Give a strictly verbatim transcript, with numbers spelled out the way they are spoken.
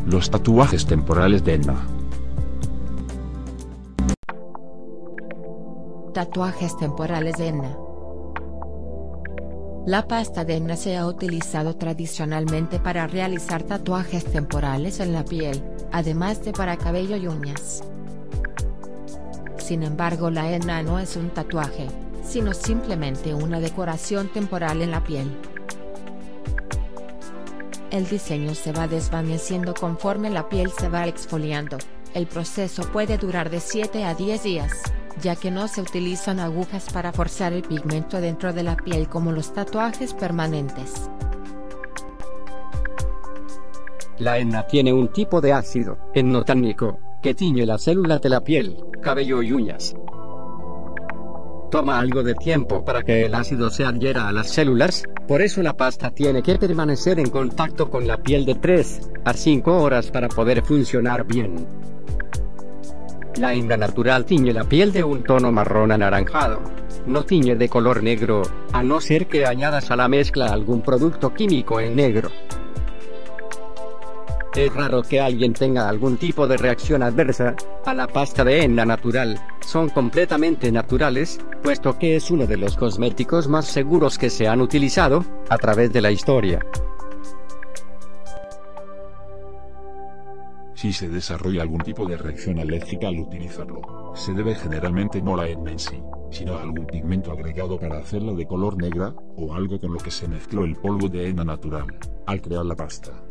Los tatuajes temporales de henna. Tatuajes temporales de henna. La pasta de henna se ha utilizado tradicionalmente para realizar tatuajes temporales en la piel, además de para cabello y uñas. Sin embargo, la henna no es un tatuaje, sino simplemente una decoración temporal en la piel. El diseño se va desvaneciendo conforme la piel se va exfoliando. El proceso puede durar de siete a diez días, ya que no se utilizan agujas para forzar el pigmento dentro de la piel como los tatuajes permanentes. La henna tiene un tipo de ácido hennotánico que tiñe las células de la piel, cabello y uñas. Toma algo de tiempo para que el ácido se adhiera a las células, por eso la pasta tiene que permanecer en contacto con la piel de tres a cinco horas para poder funcionar bien. La henna natural tiñe la piel de un tono marrón anaranjado. No tiñe de color negro, a no ser que añadas a la mezcla algún producto químico en negro. Es raro que alguien tenga algún tipo de reacción adversa a la pasta de henna natural. Son completamente naturales, puesto que es uno de los cosméticos más seguros que se han utilizado a través de la historia. Si se desarrolla algún tipo de reacción alérgica al utilizarlo, se debe generalmente no a la henna en sí, sino a algún pigmento agregado para hacerla de color negra, o algo con lo que se mezcló el polvo de henna natural, al crear la pasta.